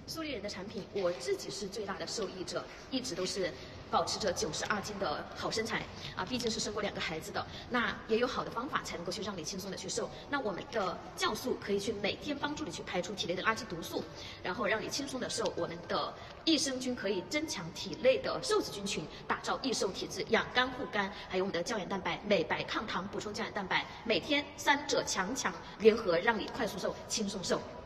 素丽人的产品，我自己是最大的受益者，一直都是保持着92斤的好身材啊，毕竟是生过2个孩子的，那也有好的方法才能够去让你轻松的去瘦。那我们的酵素可以去每天帮助你去排出体内的垃圾毒素，然后让你轻松的瘦。我们的益生菌可以增强体内的瘦子菌群，打造易瘦体质，养肝护肝，还有我们的胶原蛋白、美白抗糖补充胶原蛋白，每天3者强联合，让你快速瘦、轻松瘦。